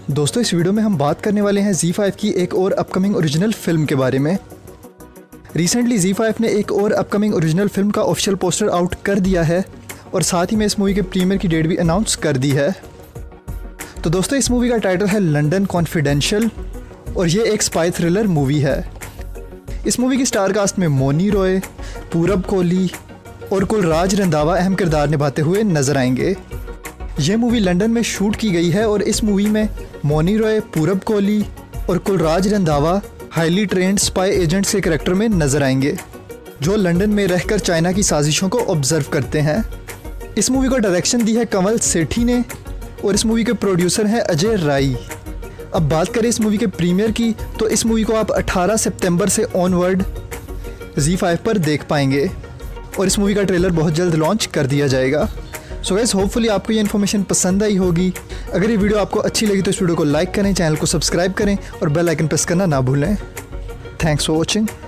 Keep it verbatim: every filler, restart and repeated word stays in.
दोस्तों इस वीडियो में हम बात करने वाले हैं ज़ी फाइव की एक और अपकमिंग ओरिजिनल फिल्म के बारे में। रिसेंटली ज़ी फाइव ने एक और अपकमिंग ओरिजिनल फिल्म का ऑफिशियल पोस्टर आउट कर दिया है और साथ ही में इस मूवी के प्रीमियर की डेट भी अनाउंस कर दी है। तो दोस्तों इस मूवी का टाइटल है लंदन कॉन्फिडेंशियल और ये एक स्पाई थ्रिलर मूवी है। इस मूवी की स्टार कास्ट में मोनी रॉय, पूरब कोहली और कुलराज रंधावा अहम किरदार निभाते हुए नजर आएंगे। यह मूवी लंदन में शूट की गई है और इस मूवी में मोनी रॉय, पूरब कोहली और Kulraj Randhawa highly trained spy agents के कैरेक्टर में नजर आएंगे जो लंदन में रहकर चाइना की साजिशों को ऑब्जर्व करते हैं। इस मूवी को डायरेक्शन दी है कमल सेठी ने और इस मूवी के प्रोड्यूसर हैं अजय राय। अब बात करें इस मूवी के प्रीमियर की, तो इस मूवी को आप अठारह सितंबर से ऑनवर्ड ज़ी फाइव पर देख पाएंगे और इस मूवी का ट्रेलर बहुत जल्द लॉन्च कर दिया जाएगा। सो गाइस होपफुली आपको ये इन्फॉर्मेशन पसंद आई होगी। अगर ये वीडियो आपको अच्छी लगी तो इस वीडियो को लाइक करें, चैनल को सब्सक्राइब करें और बेल आइकन प्रेस करना ना भूलें। Thanks for watching.